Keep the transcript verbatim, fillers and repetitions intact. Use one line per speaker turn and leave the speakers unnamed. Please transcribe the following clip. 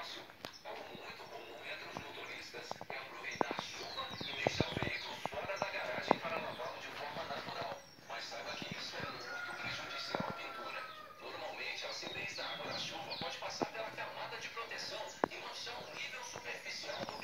fácil. Algo muito comum entre os motoristas é aproveitar a chuva e deixar o veículo fora da garagem para lavá-lo de forma natural. Mas saiba que isso é muito prejudicial à pintura. Normalmente, a acidez da água da chuva pode passar pela camada de proteção e manchar o nível superficial do